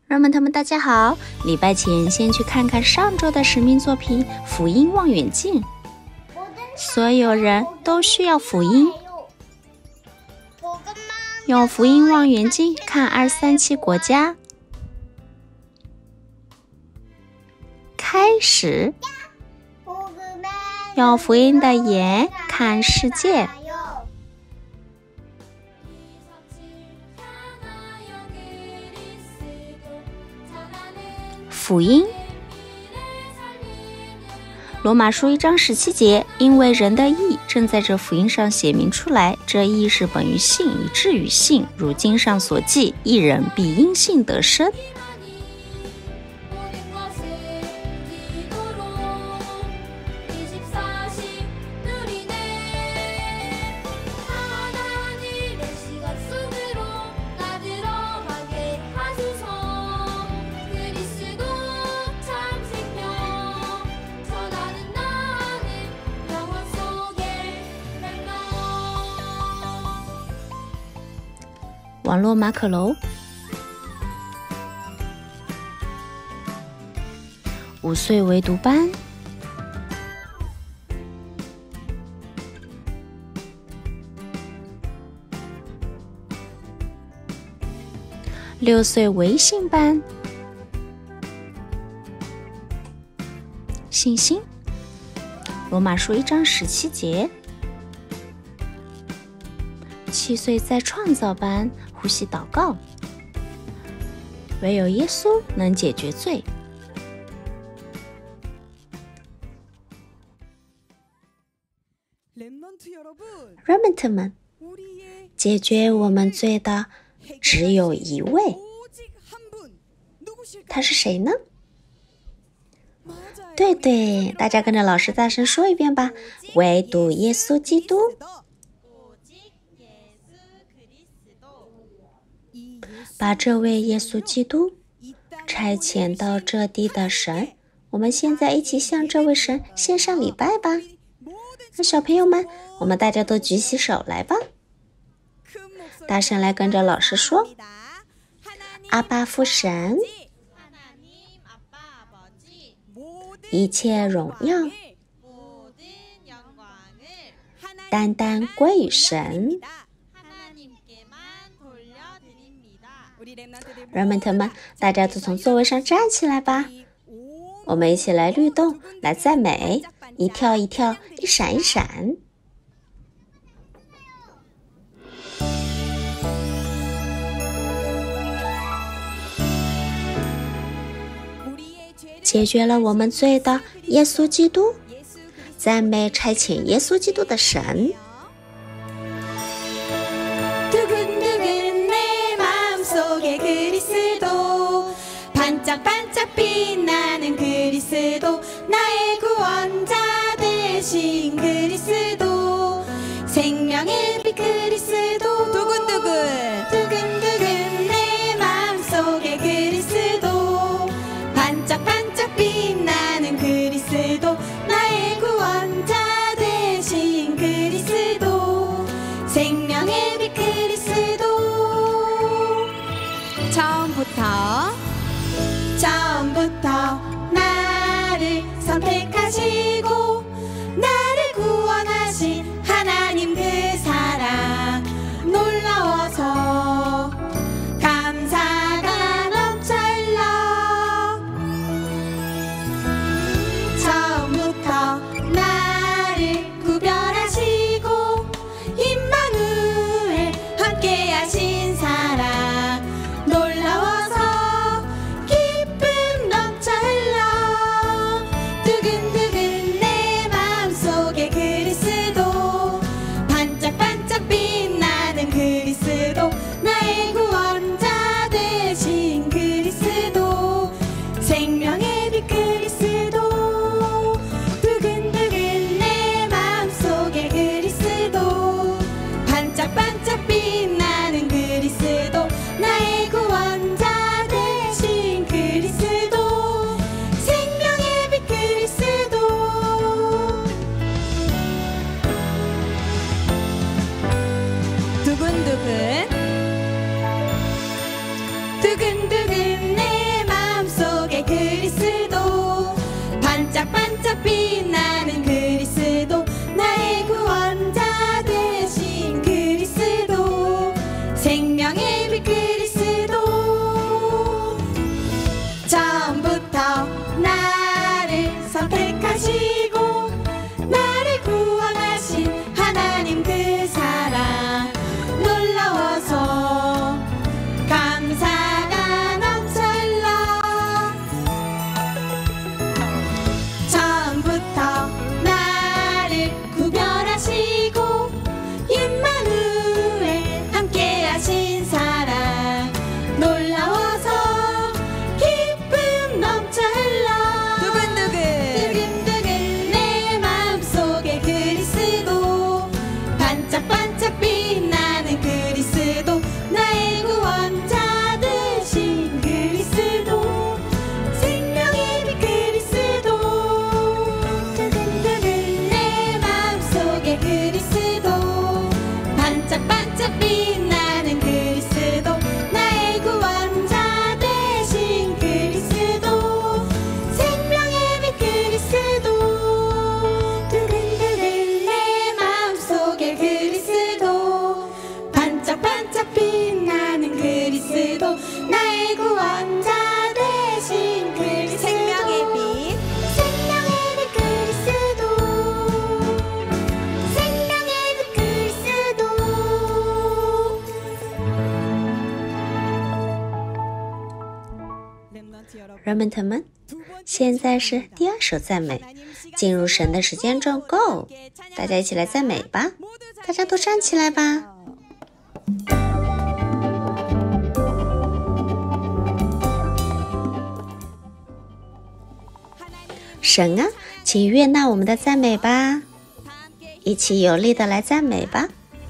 人们大家好，礼拜前先去看看上周的使命作品《福音望远镜》。所有人都需要福音，用福音望远镜看237国家。开始，用福音的眼看世界。福音，罗马书1章17节，因为人的义正在这福音上写明出来，这义是本于信，以至于信。如经上所记，义人必因信得生。网络马可楼，5岁唯读班，6岁微信班，信心，罗马书1章17节，7岁在创造班，呼吸祷告，唯有耶稣能解决罪。Remnant们，解决我们罪的只有一位，他是谁呢？对，大家跟着老师大声说一遍吧，唯独耶稣基督。把这位耶稣基督差遣到这地的神，我们现在一起向这位神献上礼拜吧。那小朋友们，我们大家都举起手来吧，大声来跟着老师说，阿爸父神，一切荣耀单单归于神。人们，大家都从座位上站起来吧，我们一起来律动，来赞美，一跳一跳，一闪一闪。解决了我们罪的耶稣基督，赞美差遣耶稣基督的神。반짝반짝 빛나는 그리스도 나의 구원자 되신 그리스도 생명의 빛 그리스도 두근두근 내 마음속에 그리스도 반짝반짝 빛나는 그리스도 나의 구원자 되신 그리스도 생명의 빛 그리스도 처음부터 나를 선택하시고 나를 구원하신 하나님 그 사랑 놀라워서 감사가 넘쳐 흘러 처음부터 나를 구별하시고 임마누엘 함께하신 사랑 놀라워서 人们，现在是第2首赞美，进入神的时间中 ，Go！ 大家一起来赞美吧，大家都站起来吧。神啊，请悦纳我们的赞美吧，一起有力的来赞美吧。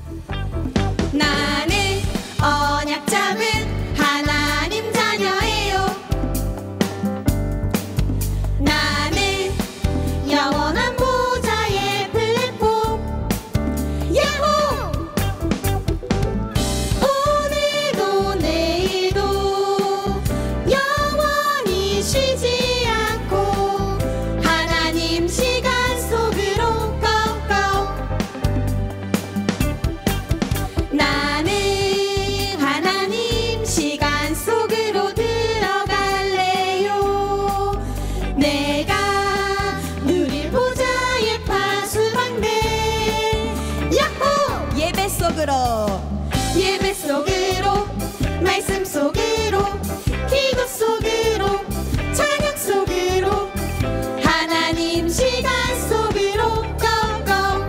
예배 속으로 말씀 속으로 기도 속으로 찬양 속으로 하나님 시간 속으로 고고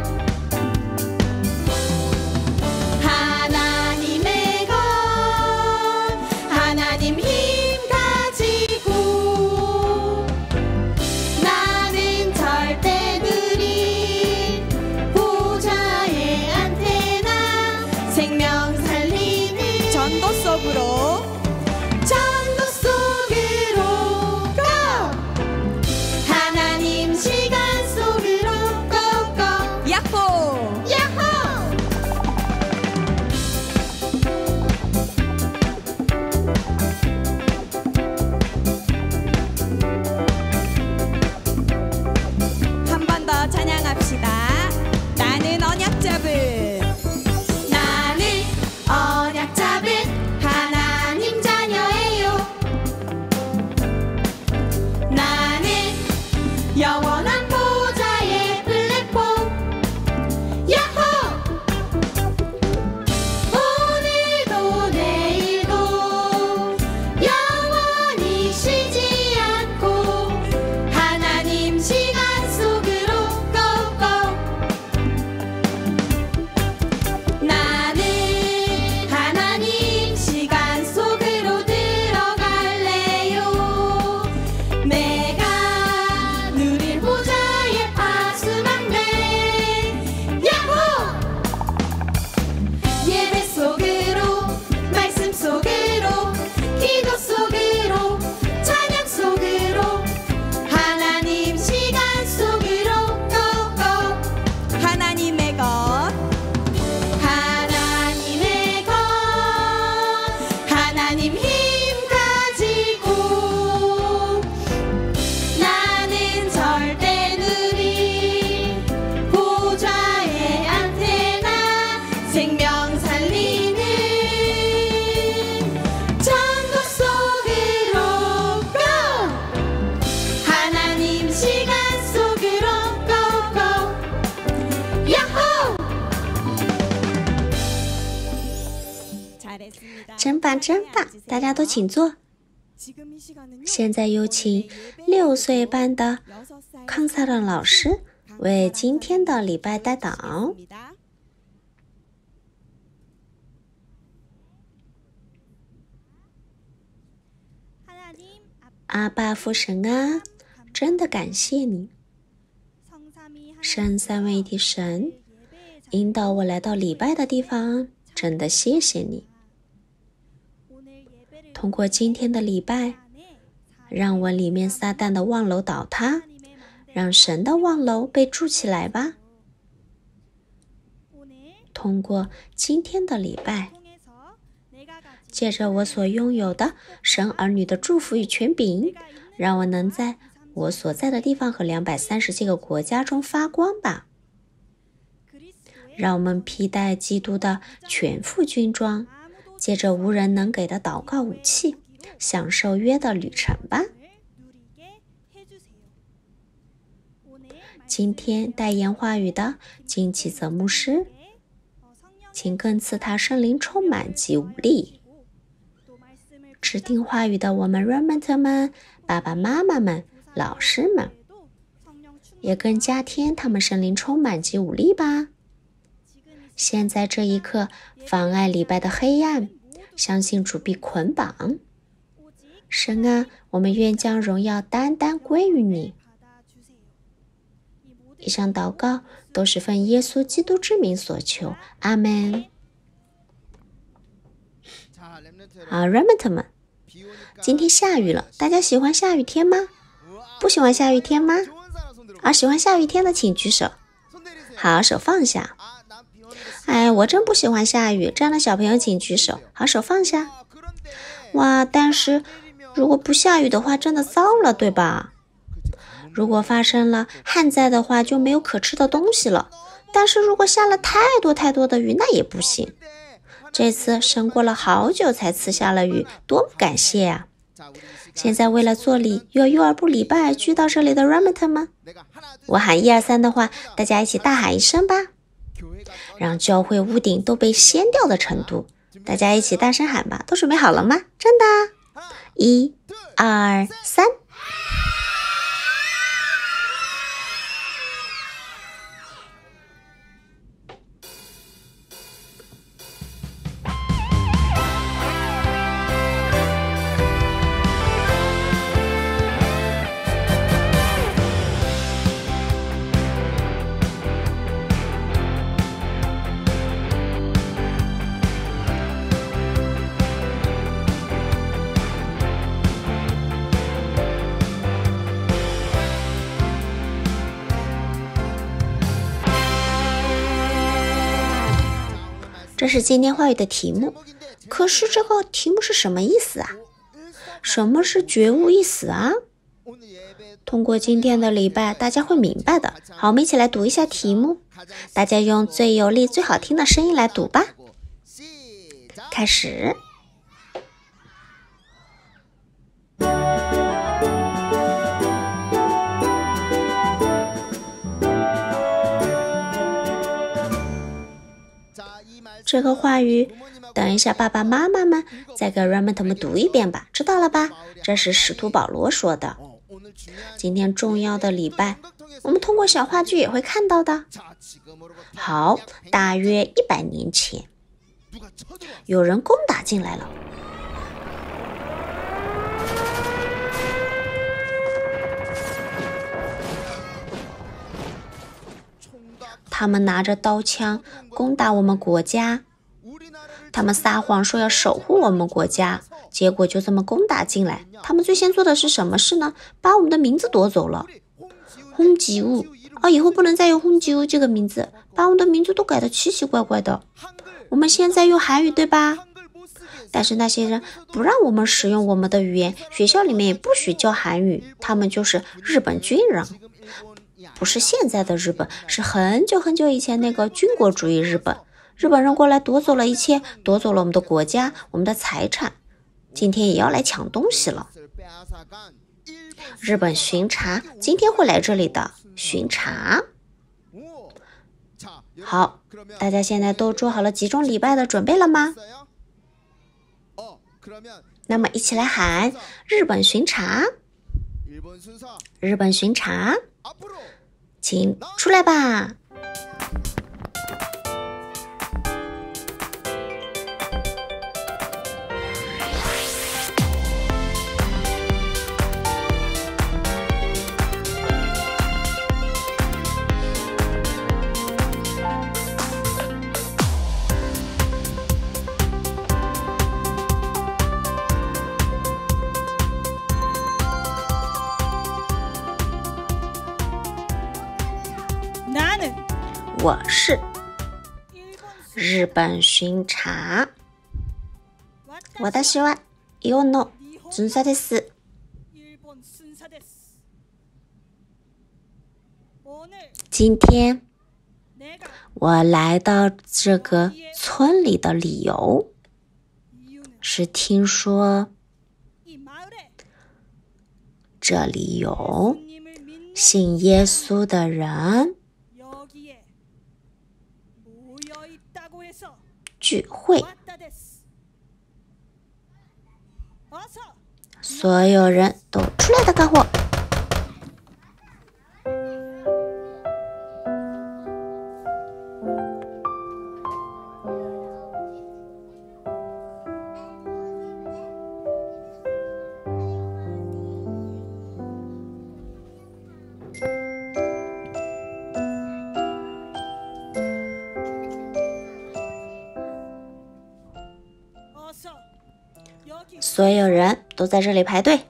하나님의 것 하나님 힘 가지고 나는 절대 느린 보좌의 안테나 생명 살리는 전도 속으로 go 하나님 시간 속으로 go 야호 야호 한 번 더 찬양합시다. 나는 언약 잡은 하나님 자녀예요. 나는 영원한 보좌의 플랫폼 야호 오늘도 내일도 영원히 쉬지 않고 하나님 시간 속으로 고고 나는 하나님 시간 속으로 들어갈래요. 내가 누릴 보좌의 파수망대 야호 예배 속으로 말씀 속으로 기도 속으로 찬양 속으로 하나님 시간 속으로 고고 하나님의 것 하나님의 것 하나님 힘 가지고 나는 절대 느린 보좌의 안테나 생명 살리는 전도 속으로 go 하나님 시간 속으로 고고 야호 잘했습니다. 真棒真棒，大家都请坐。现在有请6岁班的康萨朗老师为今天的礼拜带导。阿爸父神啊，真的感谢你，圣三位一体神引导我来到礼拜的地方，真的谢谢你。通过今天的礼拜，让我里面撒旦的望楼倒塌，让神的望楼被筑起来吧。通过今天的礼拜，借着我所拥有的神儿女的祝福与权柄，让我能在我所在的地方和230几个国家中发光吧。让我们披戴基督的全副军装，借着无人能给的祷告武器， 享受约的旅程吧。今天代言话语的金启泽牧师，请更赐他圣灵充满及武力。指定话语的我们 Remnant 们、爸爸妈妈们、老师们，也更加添他们圣灵充满及武力吧。现在这一刻，妨碍礼拜的黑暗，相信主必捆绑。神啊，我们愿将荣耀单单归于你。以上祷告都是奉耶稣基督之名所求，阿们。好 Remnant 们，今天下雨了，大家喜欢下雨天吗？不喜欢下雨天吗？喜欢下雨天的请举手。好，手放下。我真不喜欢下雨，这样的小朋友请举手。好，手放下。哇，但是如果不下雨的话，真的糟了，对吧？如果发生了旱灾的话，就没有可吃的东西了。但是如果下了太多的雨，那也不行。这次神过了好久才赐下了雨，多么感谢啊！现在为了做幼儿部礼拜聚到这里的 Remnant 们，我喊1、2、3的话，大家一起大喊一声吧，让教会屋顶都被掀掉的程度。大家一起大声喊吧，都准备好了吗？真的！1、2、3。这是今天话语的题目，可是这个题目是什么意思啊？什么是觉悟意思啊？通过今天的礼拜，大家会明白的。好，我们一起来读一下题目，大家用最有力、最好听的声音来读吧。开始。这个话语，等一下爸爸妈妈们再给 Remnant 们读一遍吧，知道了吧？这是使徒保罗说的。今天重要的礼拜，我们通过小话剧也会看到的。好，大约100年前，有人攻打进来了。他们拿着刀枪攻打我们国家，他们撒谎说要守护我们国家，结果就这么攻打进来。他们最先做的是什么事呢？把我们的名字夺走了。轰吉乌以后不能再用轰吉乌这个名字，把我们的名字都改得奇奇怪怪的。我们现在用韩语，对吧？但是那些人不让我们使用我们的语言，学校里面也不许教韩语，他们就是日本军人。不是现在的日本，是很久很久以前那个军国主义日本。日本人过来夺走了一切，夺走了我们的国家，我们的财产，今天也要来抢东西了。日本巡查今天会来这里的巡查。好，大家现在都做好了集中礼拜的准备了吗？那么一起来喊日本巡查，日本巡查，请出来吧。我是日本巡查。私はイオンの巡査です。今天我来到这个村里的理由是听说这里有信耶稣的人聚会，所有人都出来打干活。所有人都在这里排队。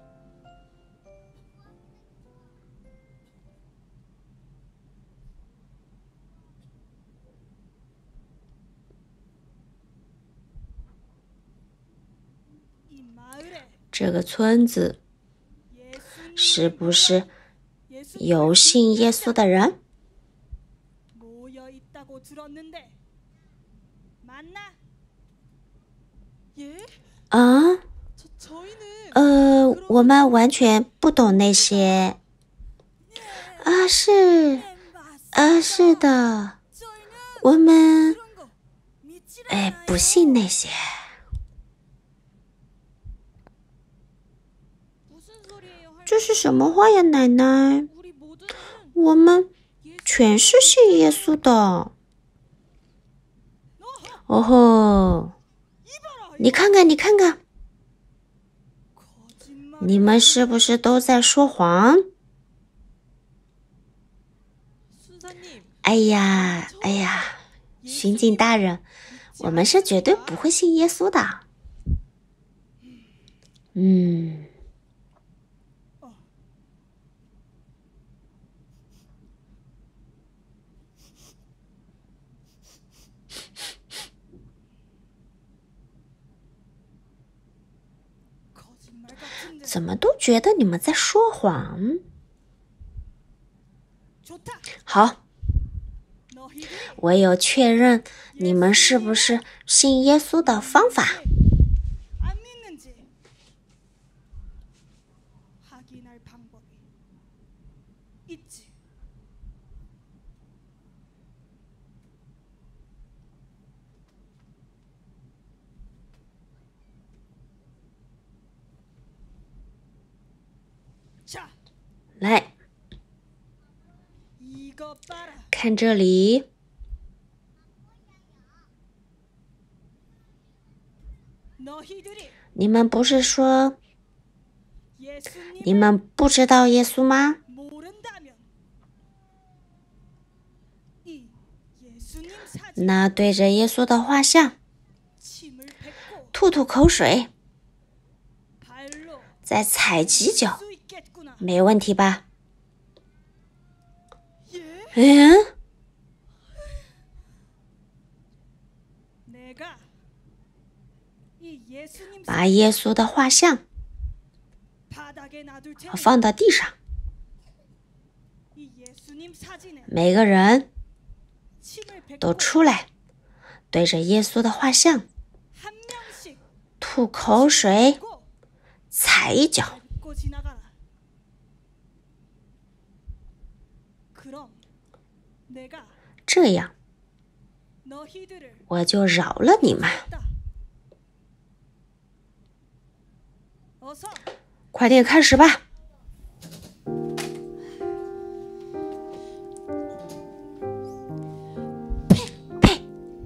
这个村子是不是有信耶稣的人？啊？我们完全不懂那些。是的，我们不信那些。这是什么话呀，奶奶？我们全是信耶稣的。哦吼，你看看，你们是不是都在说谎？哎呀，巡警大人，我们是绝对不会信耶稣的。怎么都觉得你们在说谎？好，我有确认你们是不是信耶稣的方法。来，看这里，你们不是说你们不知道耶稣吗？那对着耶稣的画像吐口水，再踩几脚，没问题吧？把耶稣的画像放到地上，每个人都出来，对着耶稣的画像吐口水，踩一脚。这样，我就饶了你们。快点开始吧。呸！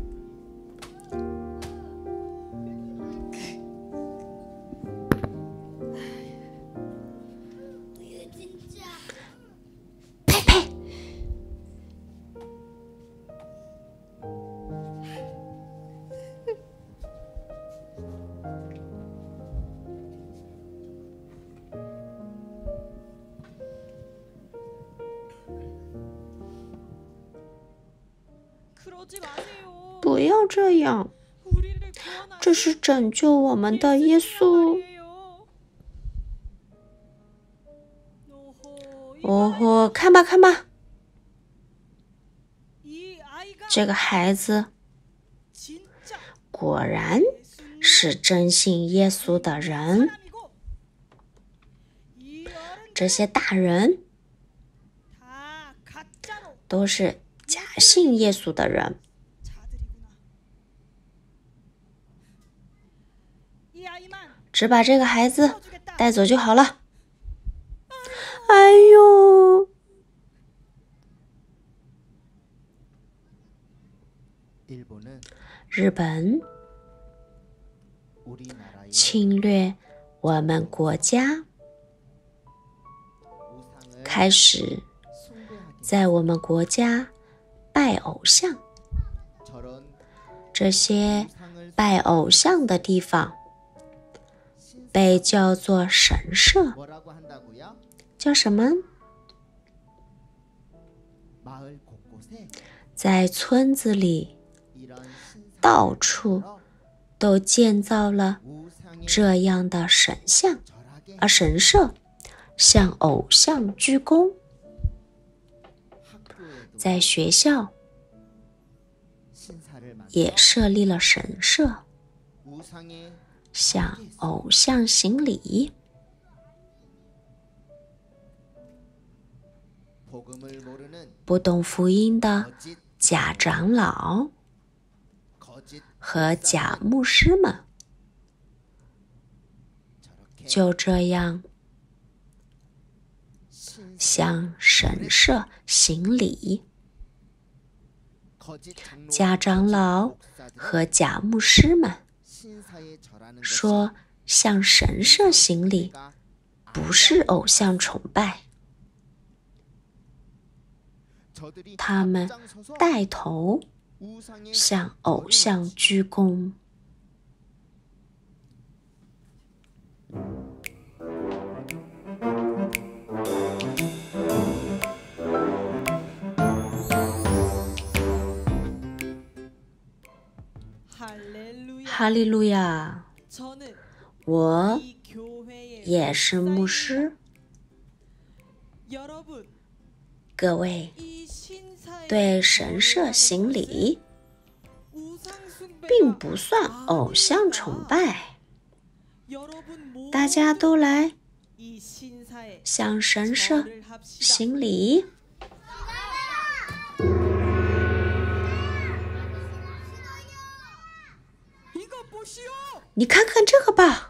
不要这样，这是拯救我们的耶稣。哦吼，看吧，这个孩子果然是真信耶稣的人。 这些大人都是假信耶稣的人。只把这个孩子带走就好了。哎呦！日本侵略我们国家，开始在我们国家拜偶像。这些拜偶像的地方被叫做神社，叫什么？在村子里到处都建造了这样的神社，向偶像鞠躬。在学校也设立了神社，向偶像行礼。不懂福音的假长老和假牧师们就这样向神社行礼。假长老和假牧师们说，向神社行礼不是偶像崇拜，他们带头向偶像鞠躬。哈利路亚！我也是牧师。各位，对神社行礼并不算偶像崇拜，大家都来向神社行礼。你看看这个吧。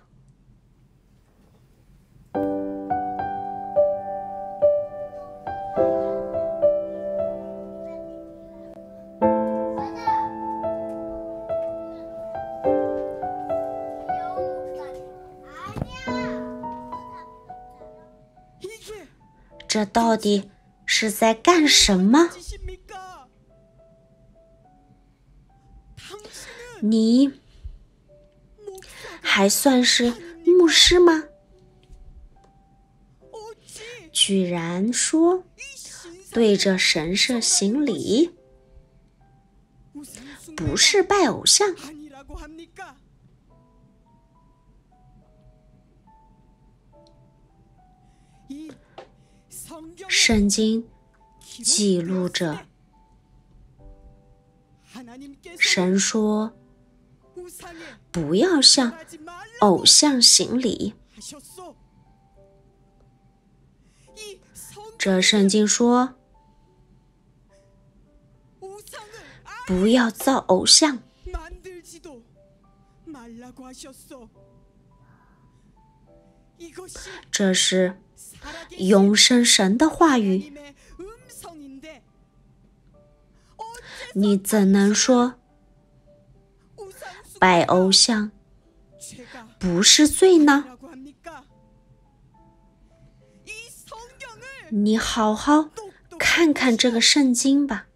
这到底是在干什么？你还算是牧师吗？居然说对着神社行礼不是拜偶像。圣经记录着，神说不要向偶像行礼。这圣经说不要造偶像。这是永生神的话语，你怎能说拜偶像不是罪呢？你好好看看这个圣经吧。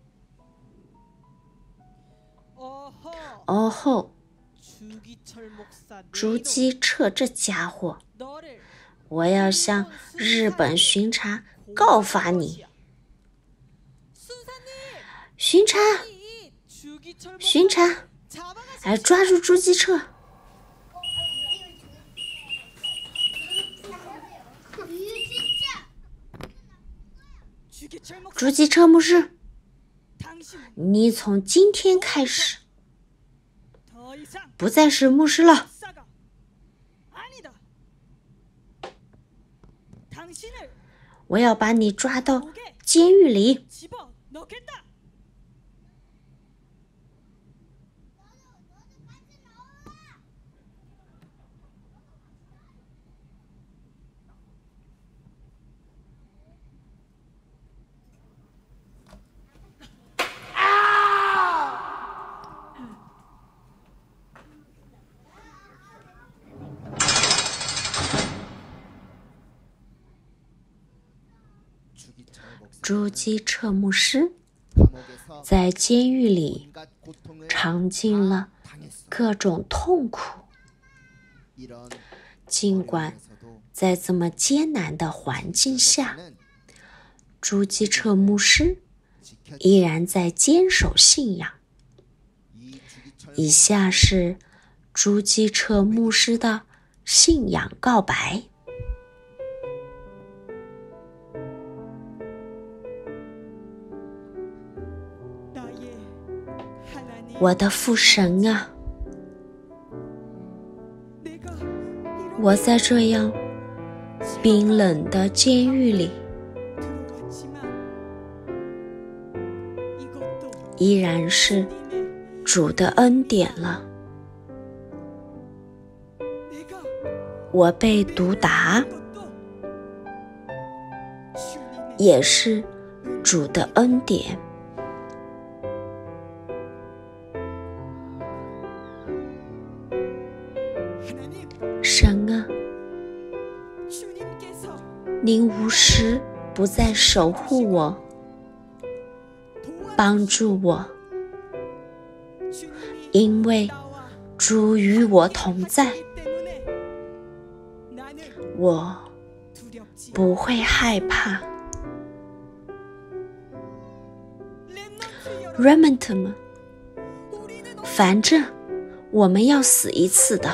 哦吼，朱基澈这家伙，我要向日本巡查告发你。巡查，哎，抓住朱基澈！朱基澈牧师，你从今天开始不再是牧师了。 我要把你抓到监狱里。 집어넣겠다. 朱基彻牧师在监狱里尝尽了各种痛苦，尽管在这么艰难的环境下，朱基彻牧师依然在坚守信仰。以下是朱基彻牧师的信仰告白。我的父神啊，我在这样冰冷的监狱里，依然是主的恩典了。我被毒打，也是主的恩典。神啊，您无时不再守护我，帮助我，因为主与我同在，我不会害怕。Remnant们，反正我们要死一次的。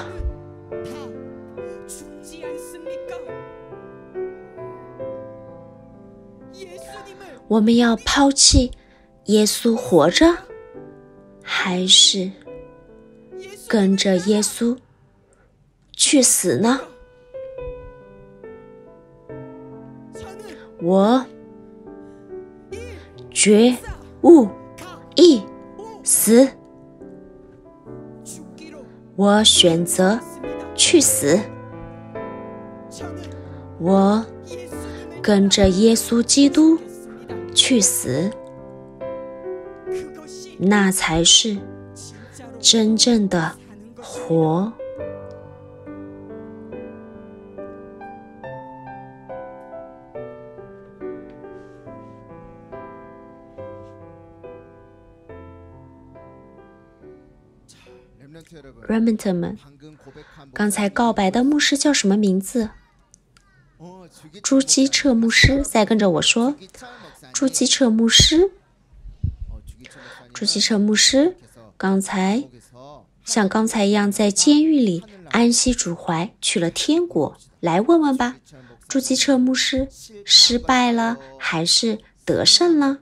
我们要抛弃耶稣活着，还是跟着耶稣去死呢？我绝无一死，我选择去死。我跟着耶稣基督去死，那才是真正的活。Remnant们，刚才告白的牧师叫什么名字？朱基彻牧师，再跟着我说，朱基彻牧师。朱基彻牧师刚才像刚才一样在监狱里安息主怀，去了天国。来问问吧，朱基彻牧师失败了还是得胜了？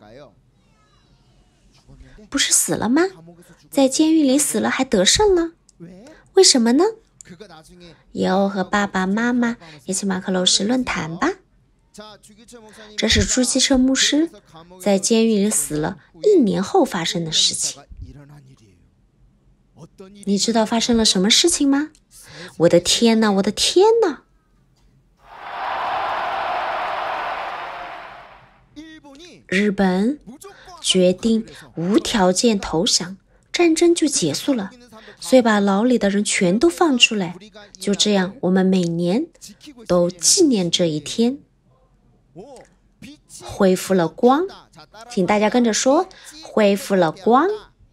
不是死了吗？在监狱里死了还得胜了，为什么呢？以后和爸爸妈妈一起马可楼市论坛吧。这是朱基彻牧师在监狱里死了1年后发生的事情。你知道发生了什么事情吗？我的天哪，我的天哪！日本决定无条件投降，战争就结束了，所以把牢里的人全都放出来。就这样，我们每年都纪念这一天。恢复了光，请大家跟着说，恢复了光。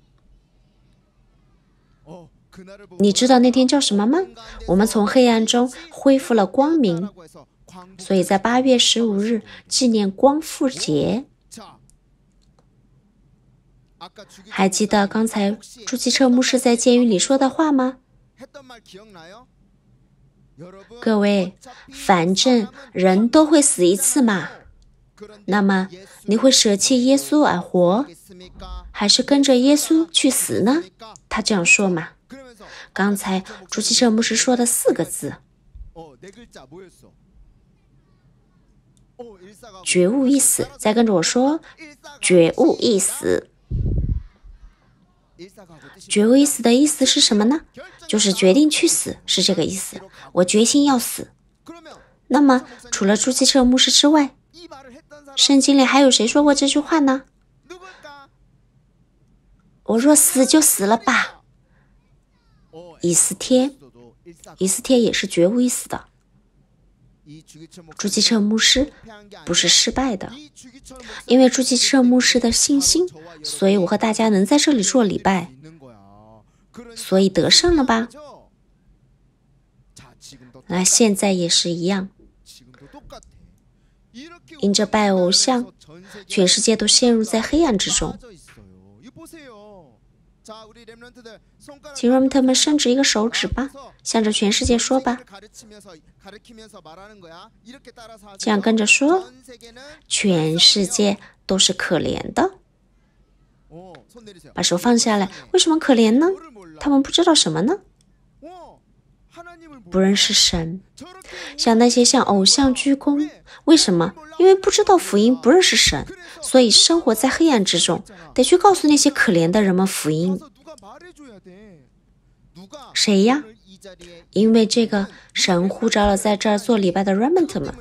你知道那天叫什么吗？我们从黑暗中恢复了光明，所以在8月15日纪念光复节。还记得刚才朱基彻牧师在监狱里说的话吗？各位，反正人都会死一次嘛，那么你会舍弃耶稣而活，还是跟着耶稣去死呢？他这样说嘛。刚才朱基彻牧师说的4个字， 觉悟已死，再跟着我说，觉悟已死。觉悟已死的意思是什么呢？就是决定去死，是这个意思。我决心要死。那么，除了朱基彻牧师之外，圣经里还有谁说过这句话呢？我若死就死了吧。以斯帖也是觉悟已死的。朱基彻牧师不是失败的，因为朱基彻牧师的信心，所以我和大家能在这里做礼拜，所以得胜了吧？那现在也是一样，因着拜偶像，全世界都陷入在黑暗之中。请 remnant 们伸直一个手指吧，向着全世界说吧，这样跟着说，全世界都是可怜的。把手放下来，为什么可怜呢？他们不知道什么呢？不认识神，像那些向偶像鞠躬。为什么？因为不知道福音，不认识神，所以生活在黑暗之中，得去告诉那些可怜的人们福音。谁呀？因为这个神呼召了在这儿做礼拜的 remnant 们。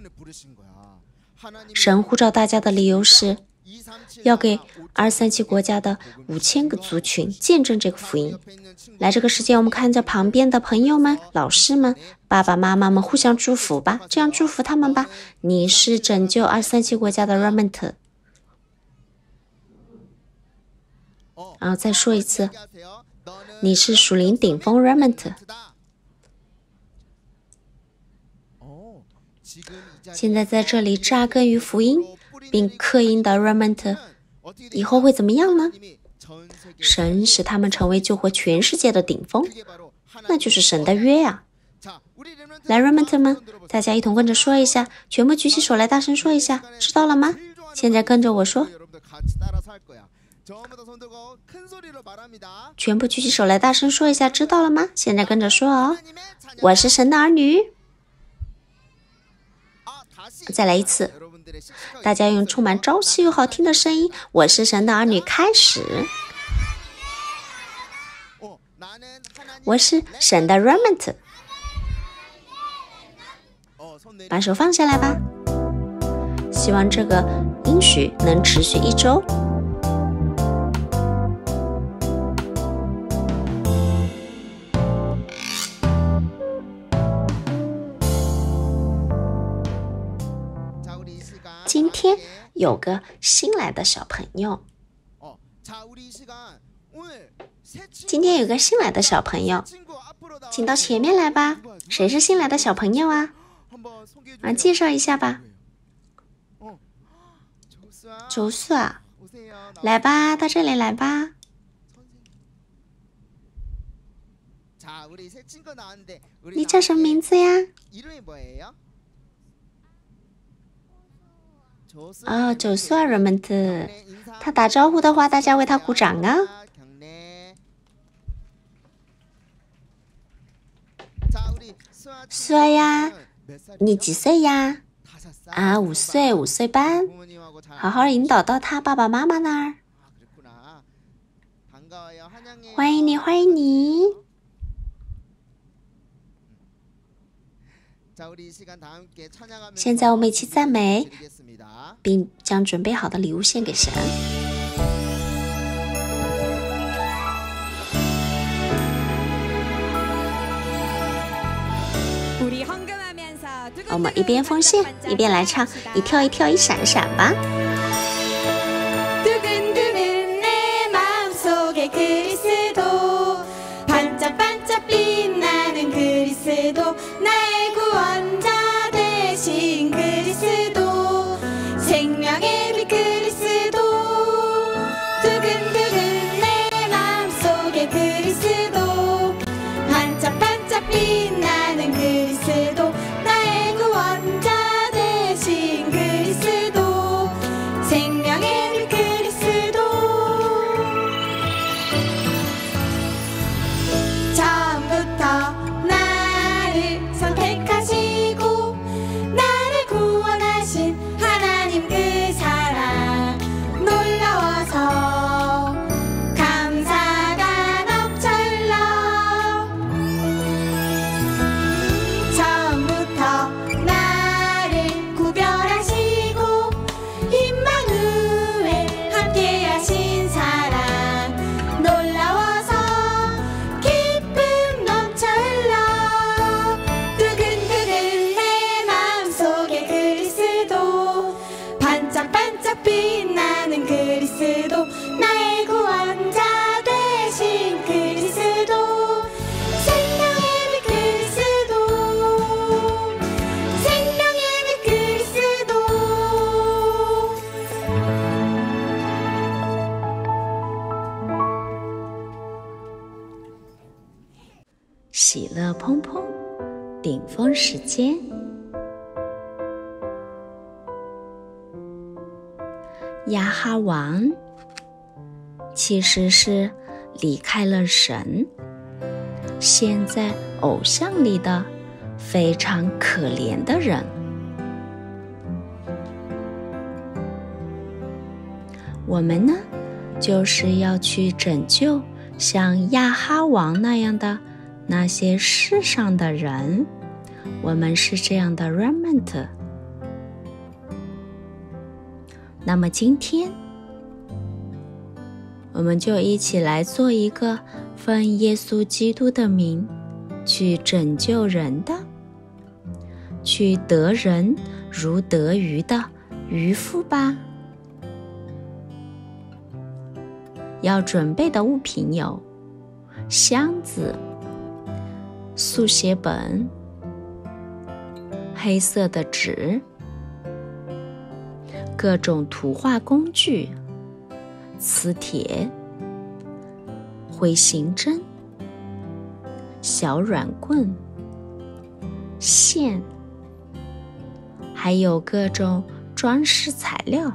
神呼召大家的理由是要给237国家的5000个族群见证这个福音。来这个世界，我们看着旁边的朋友们、老师们、爸爸妈妈们互相祝福吧，这样祝福他们吧。你是拯救237国家的 remnant。然后再说一次，你是属灵顶峰 remnant。现在在这里扎根于福音并刻印的 remnant， 以后会怎么样呢？神使他们成为救活全世界的顶峰，那就是神的约呀。来 remnant 们，大家一同跟着说一下，全部举起手来大声说一下，知道了吗？现在跟着我说，全部举起手来大声说一下，知道了吗？现在跟着说哦，我是神的儿女。再来一次，大家用充满朝气又好听的声音，我是神的儿女开始。我是神的 remnant。 把手放下来吧，希望这个应许能持续1周。今天有个新来的小朋友，请到前面来吧。谁是新来的小朋友啊？介绍一下吧。周四啊，来吧，到这里来吧。你叫什么名字呀？哦，周四啊 remnant， 他打招呼的话，大家为他鼓掌啊。苏呀，你几岁呀？5岁，5岁半。好好引导到他爸爸妈妈那儿。欢迎你，欢迎你。现在我们一起赞美，并将准备好的礼物献给神。我们一边奉献一边来唱，一跳一跳一闪闪吧。 두근두근 내 마음속에 그리스도 반짝반짝 빛나는 그리스도 나의 구원자 되신 그리스도 생명의 빛 그리스도 두근두근 내 마음속에 그리스도 반짝반짝 빛나는 그리스도 나의 구원자 되신 그리스도 乐砰砰顶峰时间。亚哈王其实是离开了神，陷在偶像里的非常可怜的人。我们呢，就是要去拯救像亚哈王那样的那些世上的人。我们是这样的 remnant。 那么今天我们就一起来做一个奉耶稣基督的名去拯救人的，去得人如得鱼的渔夫吧。要准备的物品有箱子、速写本、黑色的纸、各种图画工具、磁铁、回形针、小软棍、线，还有各种装饰材料。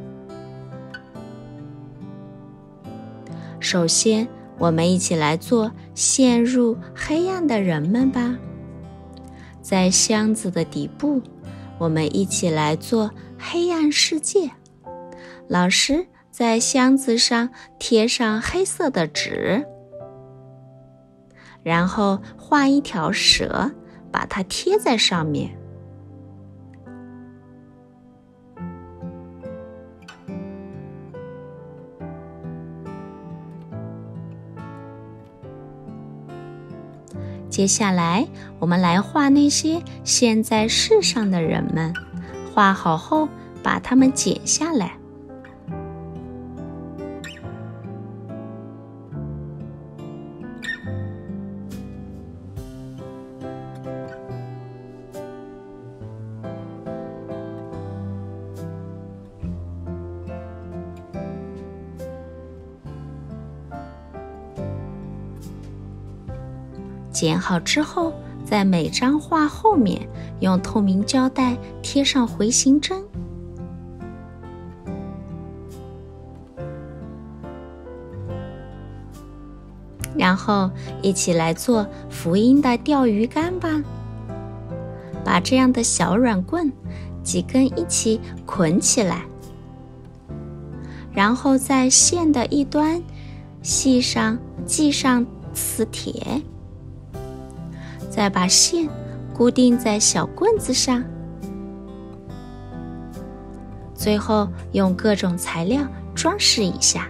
首先，我们一起来做陷入黑暗的人们吧。在箱子的底部，我们一起来做黑暗世界。老师在箱子上贴上黑色的纸，然后画一条蛇，把它贴在上面。接下来，我们来画那些现在世上的人们。画好后，把它们剪下来。剪好之后，在每张画后面用透明胶带贴上回形针。然后一起来做福音的钓鱼竿吧。把这样的小软棍几根一起捆起来，然后在线的一端系上磁铁，再把线固定在小棍子上，最后用各种材料装饰一下。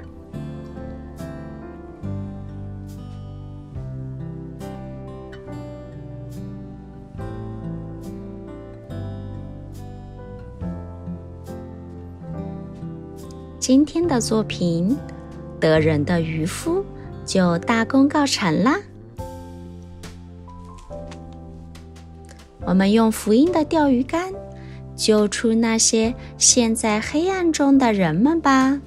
今天的作品《得人的渔夫》就大功告成啦。我们用福音的钓鱼竿救出那些陷在黑暗中的人们吧。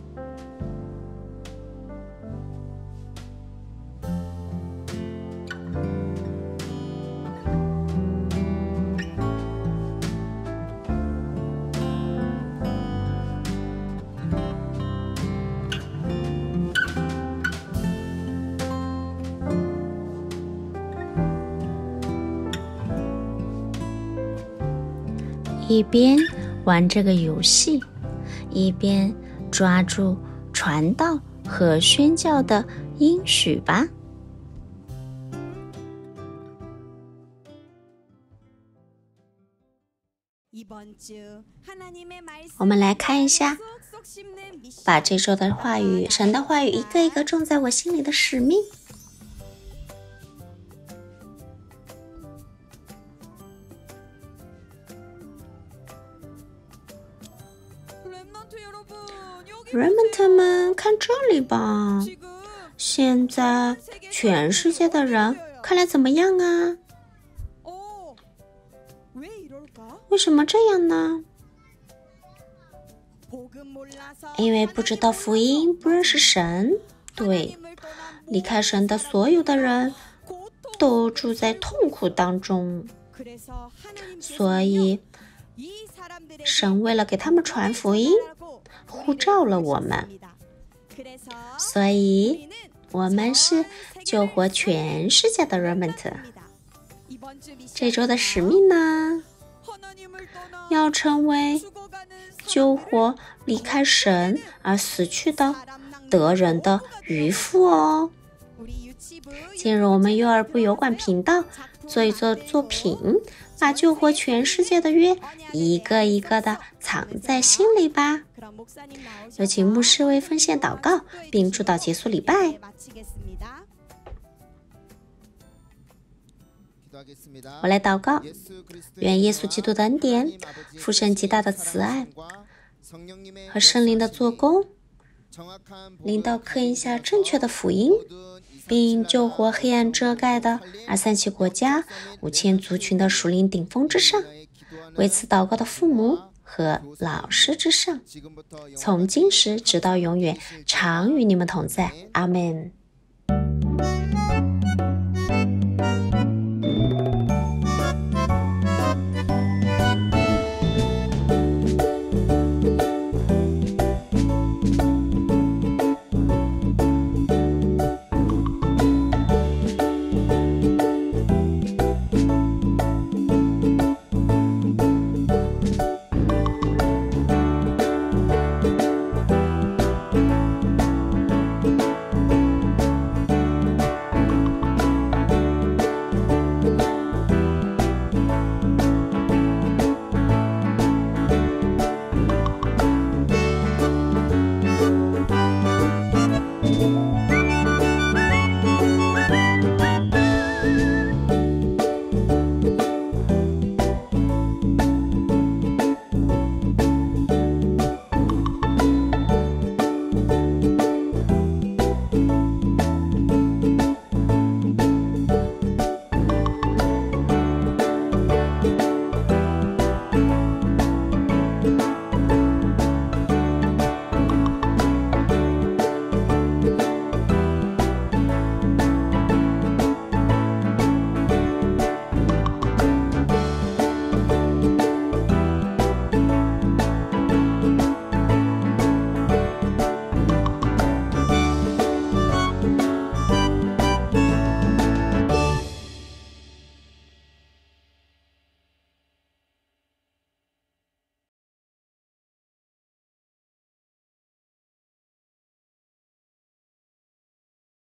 一边玩这个游戏，一边抓住传道和宣教的应许吧。我们来看一下，把这周的话语，神的话语一个一个种在我心里的使命。Remnant们，看这里吧，现在全世界的人看来怎么样啊？为什么这样呢？因为不知道福音，不认识神。对，离开神的所有的人都住在痛苦当中，所以神为了给他们传福音，呼召了我们，所以我们是救活全世界的 remnant。 这周的使命呢，要成为救活离开神而死去的得人的渔夫哦。进入我们幼儿部油管频道，做一做作品，把救活全世界的约一个一个的藏在心里吧。有请牧师为奉献祷告，并祝祷结束礼拜。我来祷告，愿耶稣基督的恩典、父神极大的慈爱和圣灵的做工，领导刻印下正确的福音，并救活黑暗遮盖的237国家5000族群的属灵顶峰之上，为此祷告的父母和老师之上，从今时直到永远，常与你们同在。阿们。